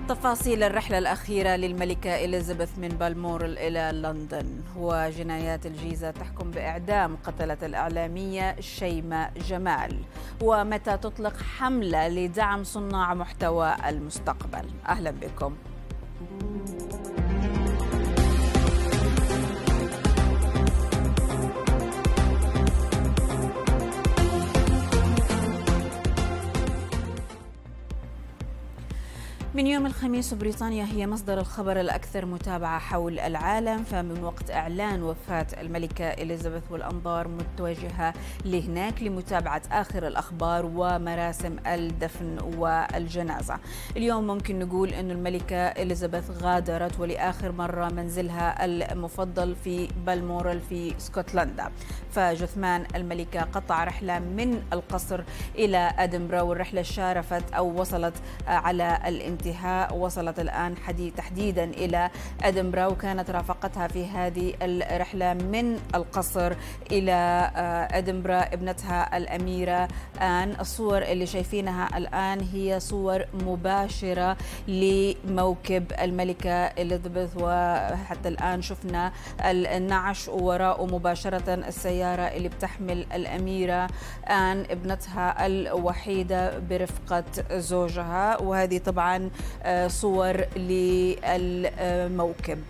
تفاصيل الرحلة الأخيرة للملكة إليزابيث من بالمورال إلى لندن. وجنايات الجيزة تحكم بإعدام قتلة الإعلامية شيماء جمال. ومتى تطلق حملة لدعم صناع محتوى المستقبل. أهلا بكم. من يوم الخميس بريطانيا هي مصدر الخبر الأكثر متابعة حول العالم، فمن وقت إعلان وفاة الملكة إليزابيث والأنظار متوجهة لهناك لمتابعة آخر الأخبار ومراسم الدفن والجنازة. اليوم ممكن نقول أن الملكة إليزابيث غادرت ولآخر مرة منزلها المفضل في بالمورال في اسكتلندا، فجثمان الملكة قطع رحلة من القصر إلى أدنبرا، والرحلة شارفت أو وصلت على الانتهاء، وصلت الآن تحديدا إلى أدنبرا، وكانت رافقتها في هذه الرحلة من القصر إلى أدنبرا ابنتها الأميرة آن. الصور اللي شايفينها الآن هي صور مباشرة لموكب الملكة إليزابيث، وحتى الآن شفنا النعش وراءه مباشرة السيارة اللي بتحمل الأميرة آن ابنتها الوحيدة برفقة زوجها، وهذه طبعا صور للموكب.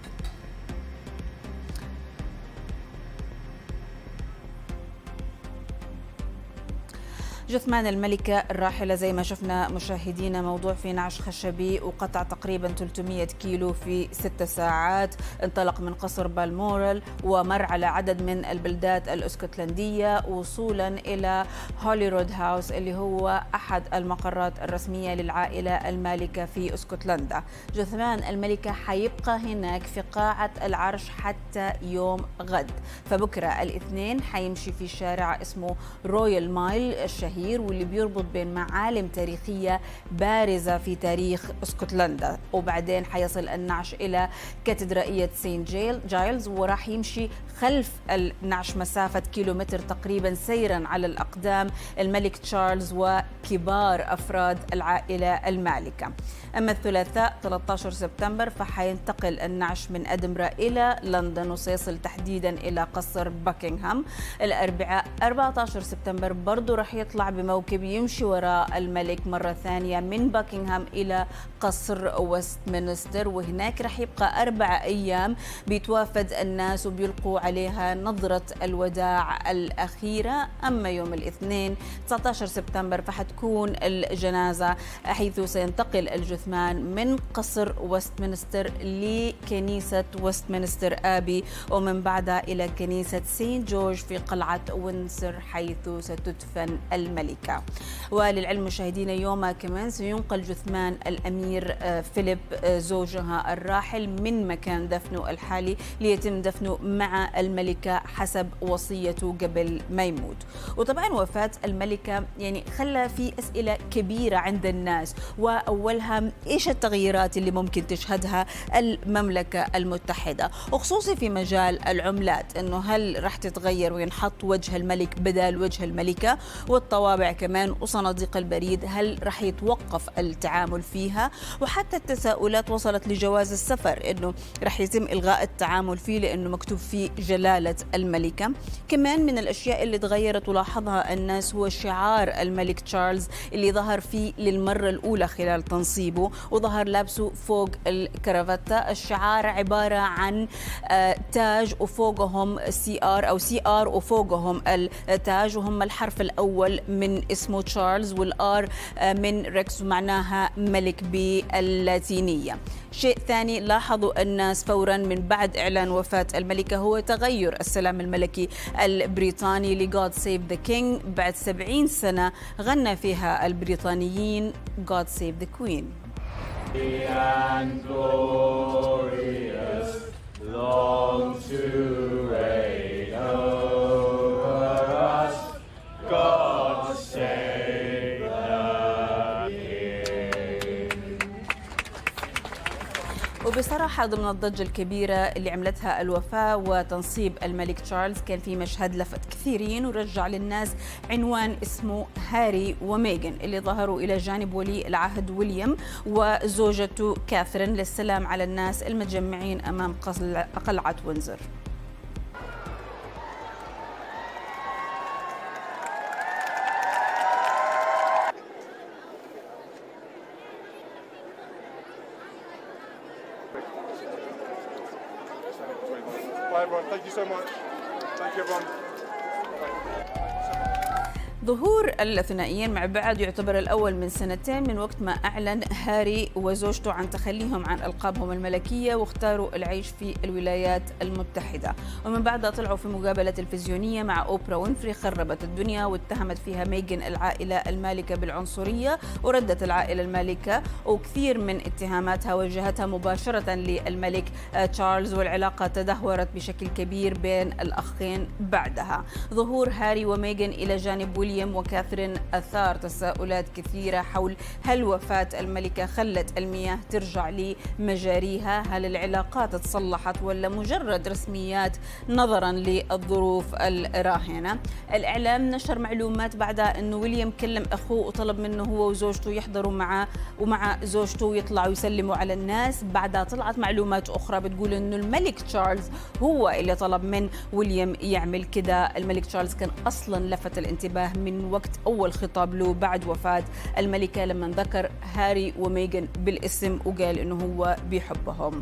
جثمان الملكة الراحلة زي ما شفنا مشاهدينا موضوع في نعش خشبي وقطع تقريبا 300 كيلو في 6 ساعات. انطلق من قصر بالمورال ومر على عدد من البلدات الاسكتلندية وصولا إلى هوليرود هاوس اللي هو أحد المقرات الرسمية للعائلة المالكة في اسكتلندا. جثمان الملكة حيبقى هناك في قاعة العرش حتى يوم غد، فبكرة الاثنين حيمشي في شارع اسمه رويال مايل الشهير واللي بيربط بين معالم تاريخية بارزة في تاريخ اسكتلندا، وبعدين حيصل النعش إلى كاتدرائية سينت جايلز، وراح يمشي خلف النعش مسافة كيلومتر تقريبا سيرا على الأقدام الملك تشارلز وكبار أفراد العائلة المالكة. أما الثلاثاء 13 سبتمبر فحينتقل النعش من أدنبرا إلى لندن وسيصل تحديدا إلى قصر باكنغهام. الأربعاء 14 سبتمبر برضو رح يطلع بموكب يمشي وراء الملك مرة ثانية من باكنغهام إلى قصر ويستمنستر، وهناك رح يبقى 4 أيام بيتوافد الناس وبيلقوا عليها نظرة الوداع الأخيرة. أما يوم الاثنين 19 سبتمبر فحتكون الجنازة، حيث سينتقل الجثمان من قصر ويستمنستر لكنيسة ويستمنستر آبي، ومن بعدها إلى كنيسة سينت جورج في قلعة وينسر حيث ستدفن الملكة. وللعلم مشاهدينا يومها كمان سينقل جثمان الأمير فيليب زوجها الراحل من مكان دفنه الحالي ليتم دفنه مع الملكة حسب وصيته قبل ما يموت. وطبعا وفاة الملكة يعني خلى في أسئلة كبيرة عند الناس، وأولها إيش التغييرات اللي ممكن تشهدها المملكة المتحدة، وخصوصي في مجال العملات، إنه هل راح تتغير وينحط وجه الملك بدل وجه الملكة، والطوابع كمان وصناديق البريد هل راح يتوقف التعامل فيها، وحتى التساؤلات وصلت لجواز السفر إنه راح يتم إلغاء التعامل فيه لأنه مكتوب فيه جلالة الملكة. كمان من الأشياء اللي تغيرت ولاحظها الناس هو شعار الملك تشارلز اللي ظهر فيه للمرة الأولى خلال تنصيبه، وظهر لابسه فوق الكرافته. الشعار عبارة عن تاج وفوقهم CR أو CR وفوقهم التاج، وهم الحرف الأول من اسمه تشارلز، والآر من ريكس ومعناها ملك باللاتينية. شيء ثاني لاحظوا الناس فورا من بعد إعلان وفاة الملكة هو تغير السلام الملكي البريطاني ل God Save the King بعد 70 سنة غنى فيها البريطانيين God Save the Queen. And glorious, long to reign over us, God save the King. وبصراحة ضمن الضجة الكبيرة اللي عملتها الوفاة وتنصيب الملك تشارلز كان في مشهد لفت كثيرين ورجع للناس عنوان اسمه هاري وميغان اللي ظهروا إلى جانب ولي العهد ويليام وزوجته كاثرين للسلام على الناس المتجمعين أمام قلعة وينزر. Bye everyone, thank you so much. Thank you everyone. ظهور الثنائيين مع بعض يعتبر الأول من سنتين من وقت ما أعلن هاري وزوجته عن تخليهم عن ألقابهم الملكية واختاروا العيش في الولايات المتحدة، ومن بعدها طلعوا في مقابلة تلفزيونية مع أوبرا وينفري خربت الدنيا واتهمت فيها ميغان العائلة المالكة بالعنصرية، وردت العائلة المالكة وكثير من اتهاماتها وجهتها مباشرة للملك تشارلز، والعلاقة تدهورت بشكل كبير بين الأخين بعدها. ظهور هاري وميغان إلى جانب ويليام وكاثرين أثار تساؤلات كثيرة حول هل وفاة الملكة خلت المياه ترجع لمجاريها؟ هل العلاقات تصلحت ولا مجرد رسميات نظرا للظروف الراهنة؟ الإعلام نشر معلومات بعدها أنه ويليام كلم أخوه وطلب منه هو وزوجته يحضروا معه ومع زوجته ويطلعوا يسلموا على الناس. بعدها طلعت معلومات أخرى بتقول أنه الملك تشارلز هو اللي طلب من ويليام يعمل كده. الملك تشارلز كان أصلا لفت الانتباه من وقت أول خطاب له بعد وفاة الملكة لما ذكر هاري وميغان بالاسم وقال إنه هو بيحبهم.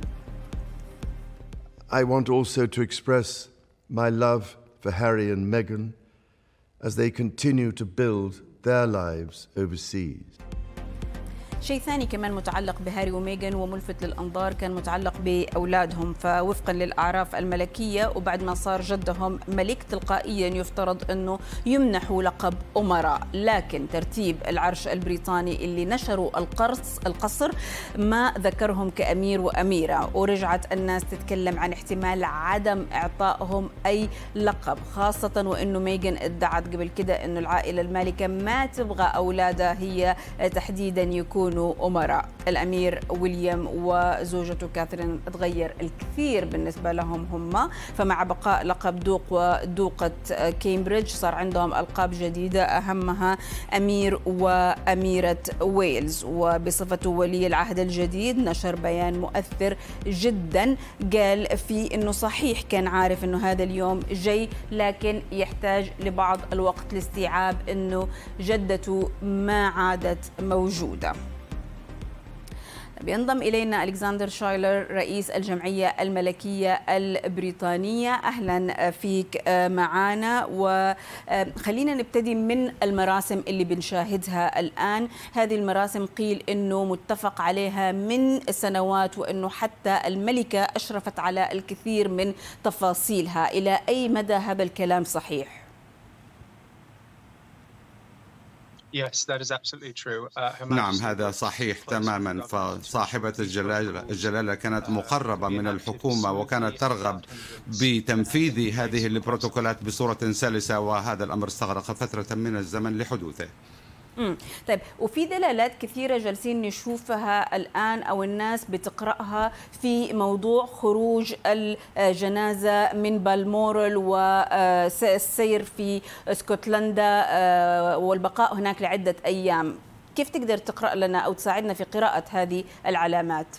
I want also to express my love for Harry and Meghan as they continue to build their lives overseas. شيء ثاني كمان متعلق بهاري وميغان وملفت للأنظار كان متعلق بأولادهم، فوفقا للأعراف الملكية وبعد ما صار جدهم ملك تلقائيا يفترض أنه يمنحوا لقب أمراء، لكن ترتيب العرش البريطاني اللي نشروا القصر ما ذكرهم كأمير وأميرة، ورجعت الناس تتكلم عن احتمال عدم إعطائهم أي لقب، خاصة وأنه ميغان ادعت قبل كده أنه العائلة المالكة ما تبغى أولادها هي تحديدا يكونوا أمراء. الأمير ويليام وزوجته كاثرين تغير الكثير بالنسبة لهم هم، فمع بقاء لقب دوق ودوقة كامبريدج صار عندهم ألقاب جديدة أهمها أمير وأميرة ويلز. وبصفته ولي العهد الجديد نشر بيان مؤثر جدا قال فيه أنه صحيح كان عارف أنه هذا اليوم جاي لكن يحتاج لبعض الوقت لاستيعاب أنه جدته ما عادت موجودة. بينضم إلينا ألكسندر شايلر رئيس الجمعية الملكية البريطانية. أهلا فيك معنا، وخلينا نبتدي من المراسم اللي بنشاهدها الآن. هذه المراسم قيل أنه متفق عليها من سنوات وأنه حتى الملكة أشرفت على الكثير من تفاصيلها، إلى أي مدى هذا الكلام صحيح؟ نعم هذا صحيح تماما، فصاحبة الجلالة كانت مقربة من الحكومة وكانت ترغب بتنفيذ هذه البروتوكولات بصورة سلسة، وهذا الأمر استغرق فترة من الزمن لحدوثه. طيب، وفي دلالات كثيرة جالسين نشوفها الآن أو الناس بتقرأها في موضوع خروج الجنازة من بالمورال والسير في اسكتلندا والبقاء هناك لعدة أيام. كيف تقدر تقرأ لنا أو تساعدنا في قراءة هذه العلامات؟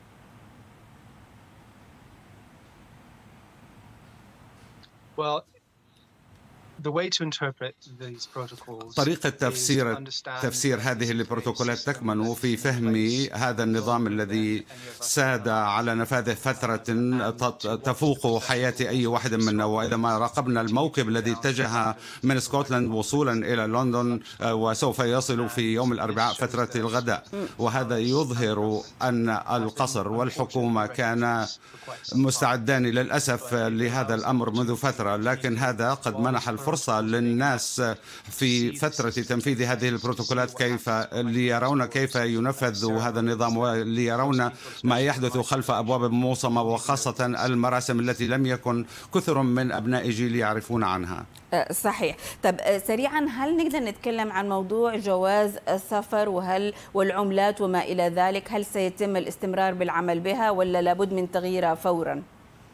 طريقة تفسير هذه البروتوكولات تكمن في فهم هذا النظام الذي ساد على نفاذه فترة تفوق حياة أي واحد منا. وإذا ما راقبنا الموكب الذي اتجه من اسكتلند وصولا إلى لندن وسوف يصل في يوم الأربعاء فترة الغداء، وهذا يظهر أن القصر والحكومة كان مستعدان للأسف لهذا الأمر منذ فترة، لكن هذا قد منح الفرصة فرصة للناس في فترة تنفيذ هذه البروتوكولات ليرون كيف ينفذ هذا النظام وليرون ما يحدث خلف أبواب موصمة، وخاصة المراسم التي لم يكن كثر من أبناء جيلي يعرفون عنها. صحيح. طب سريعا، هل نقدر نتكلم عن موضوع جواز السفر والعملات وما إلى ذلك؟ هل سيتم الاستمرار بالعمل بها ولا لابد من تغييرها فورا؟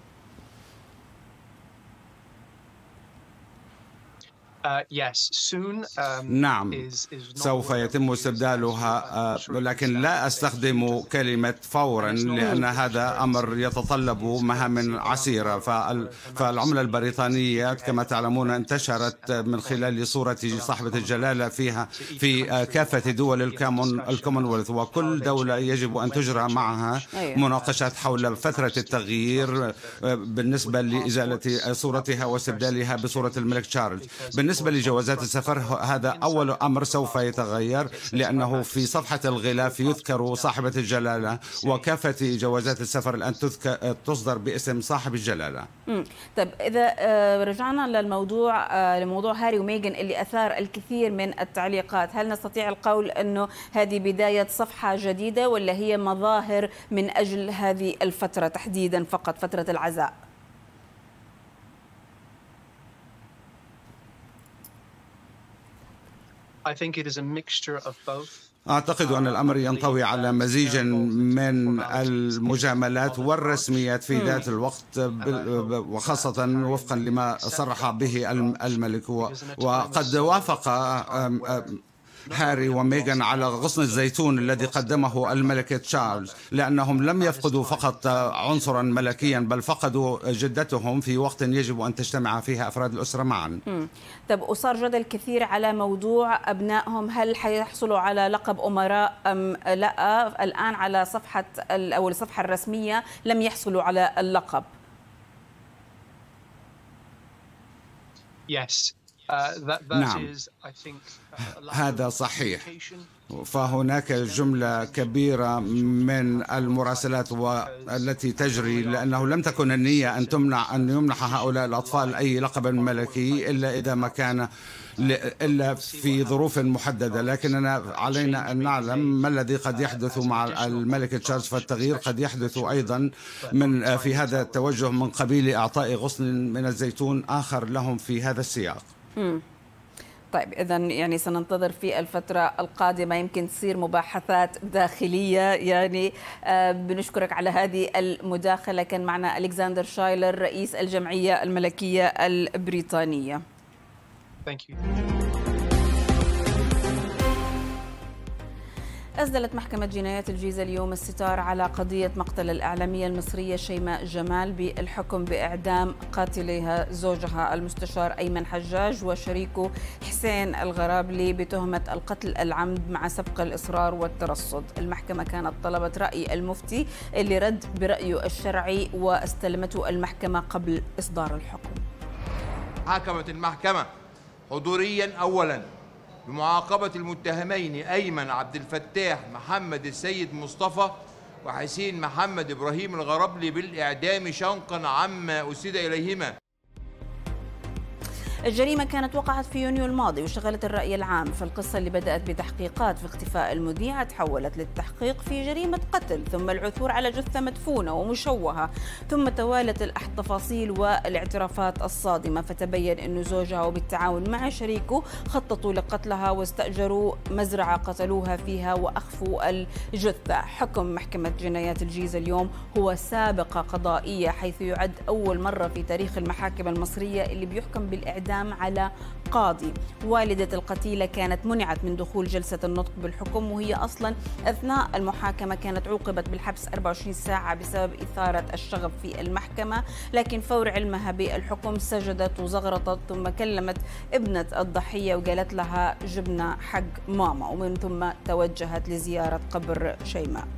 نعم، سوف يتم استبدالها، لكن لا أستخدم كلمة فورا لأن هذا أمر يتطلب مهام عسيرة. فالعملة البريطانية كما تعلمون انتشرت من خلال صورة صاحبة الجلالة فيها في كافة دول الكومنولث، وكل دولة يجب أن تجرى معها مناقشات حول فترة التغيير بالنسبة لإزالة صورتها واستبدالها بصورة الملك تشارلز. بالنسبة لجوازات السفر، هذا أول أمر سوف يتغير، لأنه في صفحة الغلاف يذكر صاحبة الجلالة، وكافة جوازات السفر الآن تصدر باسم صاحب الجلالة. طيب إذا رجعنا لموضوع هاري وميغان اللي أثار الكثير من التعليقات، هل نستطيع القول أنه هذه بداية صفحة جديدة ولا هي مظاهر من أجل هذه الفترة تحديدا فقط، فترة العزاء؟ أعتقد أن الأمر ينطوي على مزيج من المجاملات والرسميات في ذات الوقت، وخاصة وفقا لما صرح به الملك. وقد وافق هاري وميغان على غصن الزيتون الذي قدمه الملك تشارلز، لأنهم لم يفقدوا فقط عنصرا ملكيا بل فقدوا جدتهم في وقت يجب أن تجتمع فيها أفراد الأسرة معا. طب أصار جدل كثير على موضوع أبنائهم، هل حيحصلوا على لقب أمراء أم لا؟ الآن على الصفحة الرسمية لم يحصلوا على اللقب. نعم، هذا صحيح. فهناك جملة كبيرة من المراسلات التي تجري، لأنه لم تكن النية أن يمنح هؤلاء الأطفال أي لقب ملكي إلا إذا ما كان إلا في ظروف محددة. لكننا علينا أن نعلم ما الذي قد يحدث مع الملك تشارلز، فالتغيير قد يحدث أيضا في هذا التوجه من قبيل إعطاء غصن من الزيتون آخر لهم في هذا السياق. طيب إذا يعني سننتظر في الفترة القادمة، يمكن تصير مباحثات داخلية. يعني بنشكرك على هذه المداخلة. كان معنا ألكسندر شايلر رئيس الجمعية الملكية البريطانية. Thank you. أسدلت محكمة جنايات الجيزة اليوم الستار على قضية مقتل الإعلامية المصرية شيماء جمال بالحكم بإعدام قاتليها زوجها المستشار أيمن حجاج وشريكه حسين الغرابلي بتهمة القتل العمد مع سبق الإصرار والترصد. المحكمة كانت طلبت رأي المفتي اللي رد برأيه الشرعي واستلمته المحكمة قبل إصدار الحكم. حكمت المحكمة حضوريا أولا بمعاقبة المتهمين أيمن عبد الفتاح محمد السيد مصطفى وحسين محمد إبراهيم الغرابلي بالإعدام شنقا عما أسد إليهما. الجريمة كانت وقعت في يونيو الماضي وشغلت الرأي العام، فالقصة اللي بدأت بتحقيقات في اختفاء المذيعة تحولت للتحقيق في جريمة قتل، ثم العثور على جثة مدفونة ومشوهة، ثم توالت التفاصيل والاعترافات الصادمة، فتبين أن زوجها وبالتعاون مع شريكه خططوا لقتلها واستأجروا مزرعة قتلوها فيها وأخفوا الجثة. حكم محكمة جنايات الجيزة اليوم هو سابقة قضائية، حيث يعد أول مرة في تاريخ المحاكم المصرية اللي بيحكم بالإعدام على قاضي. والدة القتيلة كانت منعت من دخول جلسة النطق بالحكم، وهي أصلا أثناء المحاكمة كانت عوقبت بالحبس 24 ساعة بسبب إثارة الشغب في المحكمة، لكن فور علمها بالحكم سجدت وزغرطت، ثم كلمت ابنة الضحية وقالت لها جبنا حق ماما، ومن ثم توجهت لزيارة قبر شيماء.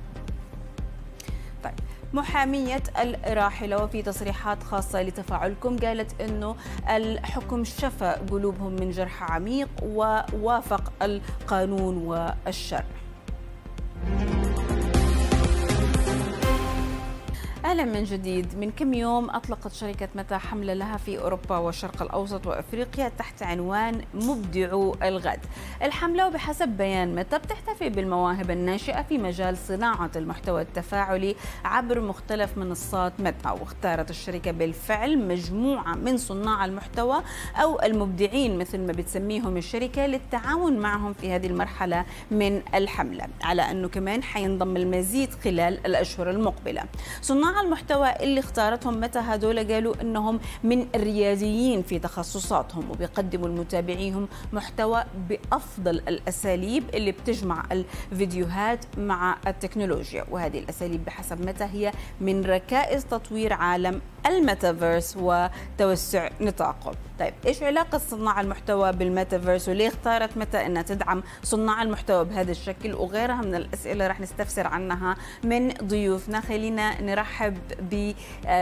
طيب، محامية الراحلة وفي تصريحات خاصة لتفاعلكم قالت أنه الحكم شفى قلوبهم من جرح عميق ووافق القانون والشرع. أهلا من جديد. من كم يوم أطلقت شركة متى حملة لها في أوروبا والشرق الأوسط وأفريقيا تحت عنوان مبدعو الغد. الحملة وبحسب بيان متى بتحتفي بالمواهب الناشئة في مجال صناعة المحتوى التفاعلي عبر مختلف منصات متى، واختارت الشركة بالفعل مجموعة من صناع المحتوى أو المبدعين مثل ما بتسميهم الشركة للتعاون معهم في هذه المرحلة من الحملة، على أنه كمان حينضم المزيد خلال الأشهر المقبلة. صناع المحتوى اللي اختارتهم متى هذول قالوا انهم من الرياديين في تخصصاتهم وبيقدموا لمتابعيهم محتوى بافضل الاساليب اللي بتجمع الفيديوهات مع التكنولوجيا، وهذه الاساليب بحسب متى هي من ركائز تطوير عالم الميتافيرس وتوسع نطاقه. طيب ايش علاقه صناع المحتوى بالميتافيرس وليه اختارت متى انها تدعم صناع المحتوى بهذا الشكل؟ وغيرها من الاسئله رح نستفسر عنها من ضيوفنا. خلينا نرحب ب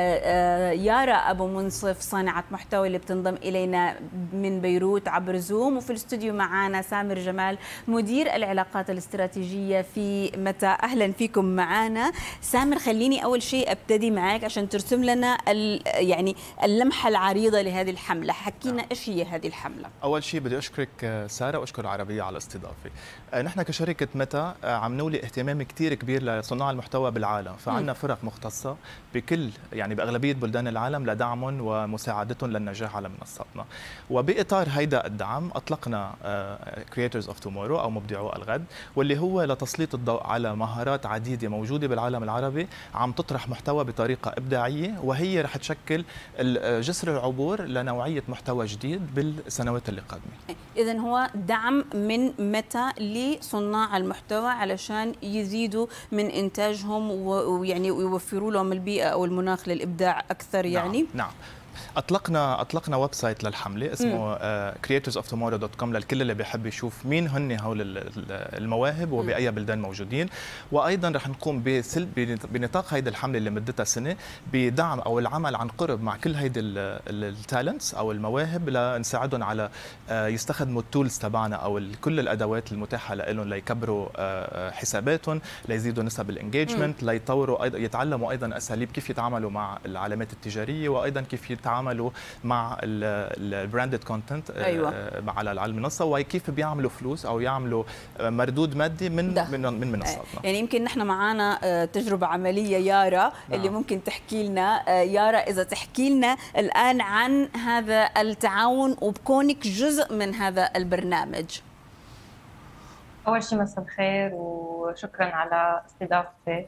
يارا ابو منصف صانعه محتوى اللي بتنضم الينا من بيروت عبر زوم، وفي الاستوديو معنا سامر جمال مدير العلاقات الاستراتيجيه في متى. اهلا فيكم معنا. سامر خليني اول شيء ابتدي معك عشان ترسم لنا يعني اللمحه العريضه لهذه الحمله. حكينا ايش هي هذه الحمله؟ اول شيء بدي اشكرك ساره واشكر العربيه على الاستضافه. نحن كشركه متى عم نولي اهتمام كثير كبير لصناع المحتوى بالعالم، فعندنا فرق مختصه بكل يعني باغلبيه بلدان العالم لدعمهم ومساعدتهم للنجاح على منصاتنا. وباطار هيدا الدعم اطلقنا Creators of Tomorrow او مبدعو الغد، واللي هو لتسليط الضوء على مهارات عديده موجوده بالعالم العربي عم تطرح محتوى بطريقه ابداعيه، وهي رح تشكل جسر العبور لنوعيه محتوى جديد بالسنوات اللي قادمه. اذا هو دعم من متى لصناع المحتوى علشان يزيدوا من انتاجهم ويعني يوفروا لهم البيئه او المناخ للابداع اكثر يعني. نعم. اطلقنا ويب سايت للحمله اسمه creatorsoftomorrow.com للكل اللي بيحب يشوف مين هن هول المواهب وباي بلدان موجودين. وايضا رح نقوم بنطاق هيدي الحمله اللي مدتها سنه بدعم او العمل عن قرب مع كل هيدي التالنتس او المواهب لنساعدهم على يستخدموا التولز تبعنا او كل الادوات المتاحه لهم ليكبروا حساباتهم، ليزيدوا نسب الانجيجمنت، ليطوروا يتعلموا ايضا اساليب كيف يتعاملوا مع العلامات التجاريه، وايضا كيف يتعاملوا مع البراندد كونتنت على المنصه، وكيف بيعملوا فلوس او يعملوا مردود مادي من منصاتنا. يعني يمكن نحن معنا تجربه عمليه يارا اللي ممكن تحكي لنا. يارا اذا تحكي لنا الان عن هذا التعاون وبكونك جزء من هذا البرنامج. اول شيء مساء الخير وشكرا على استضافتي.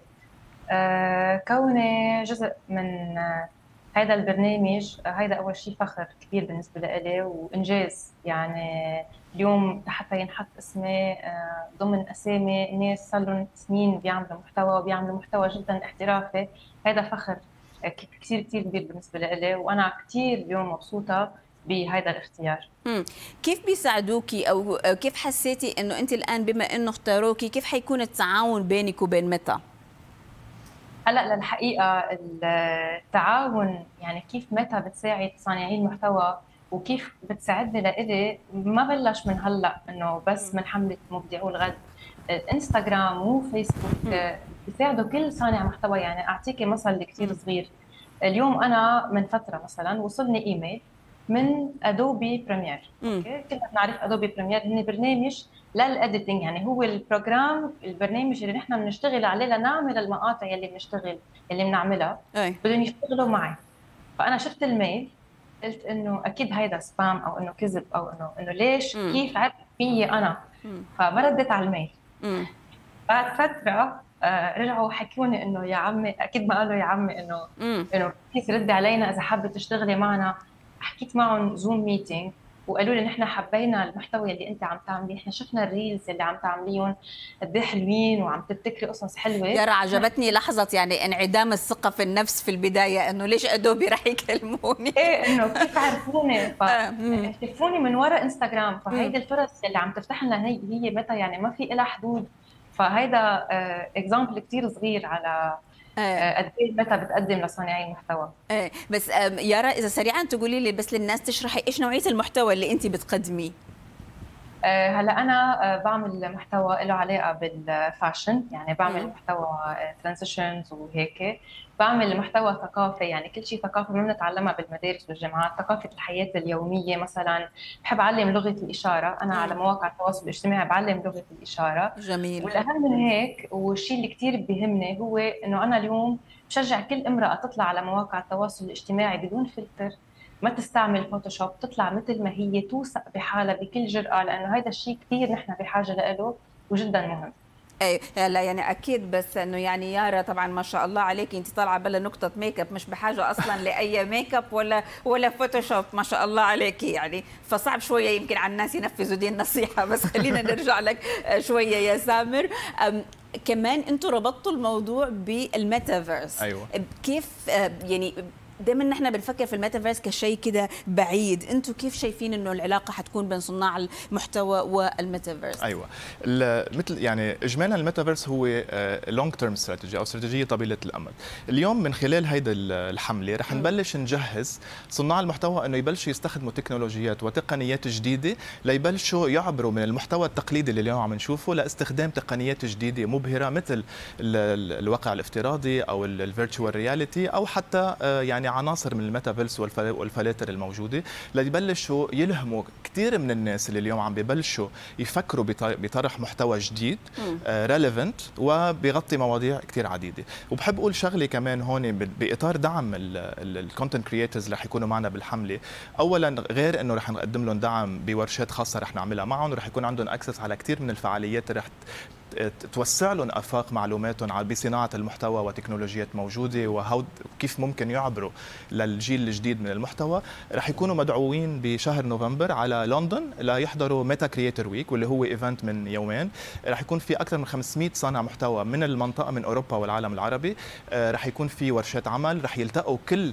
كوني جزء من هذا البرنامج، هذا أول شيء فخر كبير بالنسبة لي وإنجاز. يعني اليوم حتى ينحط اسمي ضمن أسامي ناس صار لهم سنين بيعملوا محتوى وبيعملوا محتوى جدا احترافي، هذا فخر كثير كبير بالنسبة لي، وأنا كثير اليوم مبسوطة بهذا الاختيار. كيف بيساعدوكي أو كيف حسيتي إنه أنت الآن بما إنه اختاروكي كيف حيكون التعاون بينك وبين متى؟ هلا للحقيقه التعاون يعني كيف متى بتساعد صانعي المحتوى وكيف بتساعدني لإلي ما بلش من هلا انه بس من حمله مبدعو الغد. انستغرام وفيسبوك بيساعدوا كل صانع محتوى. يعني اعطيكي مثل كثير صغير. اليوم انا من فتره مثلا وصلني ايميل من ادوبي بريمير. اوكي، كلنا بنعرف ادوبي بريمير هن برنامج للاديتنج، يعني هو البرنامج اللي نحن بنشتغل عليه لنعمل المقاطع اللي بنعملها بدهم يشتغلوا معي. فانا شفت الميل قلت انه اكيد هيدا سبام او انه كذب او انه ليش كيف عرف فيي انا. فبردت على الميل. بعد فتره رجعوا حكوني انه يا عمي، اكيد ما قالوا يا عمي انه كيف ردي علينا اذا حابه تشتغلي معنا. حكيت معهم زوم ميتينج وقالوا لي نحن حبينا المحتوى اللي انت عم تعمليه، نحن شفنا الريلز اللي عم تعمليهم قد ايه حلوين وعم تبتكري قصص حلوه. يارا عجبتني لحظه يعني انعدام الثقه في النفس في البدايه، انه ليش ادوبي رح يكلموني؟ ايه انه كيف عرفوني؟ فشافوني من وراء انستغرام. فهيدي الفرص اللي عم تفتح لنا هي متى يعني ما في لها حدود. فهيدا اكزامبل كثير صغير على قد ايه متى بتقدم لصانعي المحتوى. بس يارا اذا سريعا تقولي لي بس للناس تشرحي ايش نوعيه المحتوى اللي انت بتقدميه. هلا انا بعمل محتوى له علاقه بالفاشن، يعني بعمل محتوى ترانزيشنز وهيك، بعمل محتوى ثقافي، يعني كل شيء ثقافي ما بنتعلمها بالمدارس والجامعات، ثقافه الحياه اليوميه. مثلا بحب اعلم لغه الاشاره، انا على مواقع التواصل الاجتماعي بعلم لغه الاشاره. جميل. والاهم من هيك والشيء اللي كثير بيهمني هو انه انا اليوم بشجع كل امراه تطلع على مواقع التواصل الاجتماعي بدون فلتر، ما تستعمل فوتوشوب، تطلع مثل ما هي، توثق بحالها بكل جرأة، لأنه هذا الشيء كثير نحن بحاجة له وجدا مهم. اي لا يعني اكيد، بس انه يعني يارا طبعا ما شاء الله عليك، انت طالعه بلا نقطه ميك اب، مش بحاجه اصلا لاي ميك اب ولا فوتوشوب، ما شاء الله عليك يعني، فصعب شويه يمكن على الناس ينفذوا دي النصيحه. بس خلينا نرجع لك شويه يا سامر. كمان انتم ربطتوا الموضوع بالميتافيرس. أيوة. كيف يعني دائما نحن بنفكر في الميتافيرس كشيء كده بعيد، انتم كيف شايفين انه العلاقه حتكون بين صناع المحتوى والميتافيرس؟ ايوه، مثل يعني اجمالا الميتافيرس هو لونج تيرم استراتيجي او استراتيجيه طويله الامد. اليوم من خلال هيدا الحمله رح نبلش نجهز صناع المحتوى انه يبلشوا يستخدموا تكنولوجيات وتقنيات جديده ليبلشوا يعبروا من المحتوى التقليدي اللي اليوم عم نشوفه لاستخدام تقنيات جديده مبهره مثل الواقع الافتراضي او الفيرتشوال رياليتي او حتى يعني عناصر من الميتافيرس والفلاتر الموجوده، ليبلشوا يلهموا كثير من الناس اللي اليوم عم ببلشوا يفكروا بطرح محتوى جديد ريليفنت وبيغطي مواضيع كثير عديده. وبحب اقول شغله كمان هون باطار دعم الكونتنت كرييترز رح يكونوا معنا بالحمله. اولا غير انه رح نقدم لهم دعم بورشات خاصه رح نعملها معهم، ورح يكون عندهم اكسس على كثير من الفعاليات رح توسع لهم افاق معلوماتهم بصناعه المحتوى وتكنولوجيات موجوده وكيف ممكن يعبروا للجيل الجديد من المحتوى. رح يكونوا مدعوين بشهر نوفمبر على لندن ليحضروا ميتا كرييتر ويك، واللي هو ايفنت من يومين. رح يكون في اكثر من 500 صانع محتوى من المنطقه، من اوروبا والعالم العربي. رح يكون في ورشات عمل، رح يلتقوا كل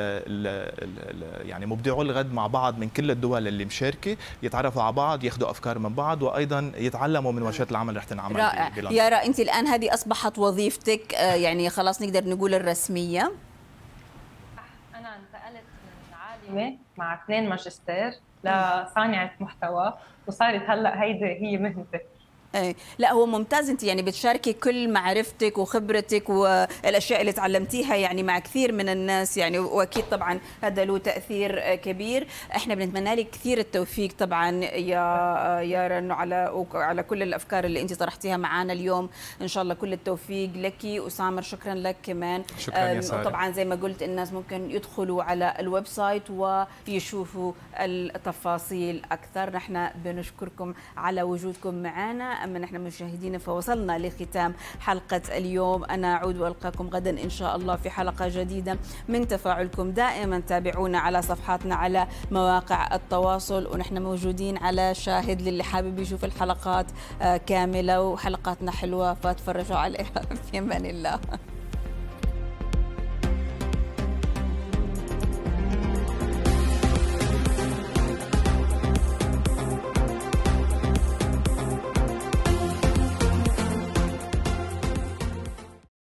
يعني مبدعو الغد مع بعض من كل الدول اللي مشاركه، يتعرفوا على بعض، ياخذوا افكار من بعض، وايضا يتعلموا من ورشات العمل رح تنعمل. رائع. يارا انت الان هذه اصبحت وظيفتك يعني خلاص نقدر نقول الرسميه؟ انا انتقلت من عالمه مع 2 ماجستير لصانعه محتوى، وصارت هلا هيدي هي مهنتي. لا هو ممتاز، انت يعني بتشاركي كل معرفتك وخبرتك والاشياء اللي تعلمتيها يعني مع كثير من الناس يعني، واكيد طبعا هذا له تاثير كبير. احنا بنتمنى لك كثير التوفيق طبعا يا يارا، انه على كل الافكار اللي انت طرحتيها معنا اليوم. ان شاء الله كل التوفيق لك. وسامر شكرا لك كمان. شكرا يا سارة. طبعا زي ما قلت الناس ممكن يدخلوا على الويب سايت ويشوفوا التفاصيل اكثر. نحن بنشكركم على وجودكم معنا. أما نحن مشاهدين فوصلنا لختام حلقة اليوم. أنا أعود وألقاكم غدا إن شاء الله في حلقة جديدة من تفاعلكم. دائما تابعونا على صفحاتنا على مواقع التواصل، ونحن موجودين على شاهد للي حابب يشوف الحلقات كاملة، وحلقاتنا حلوة فتفرجوا عليها. في أمان الله.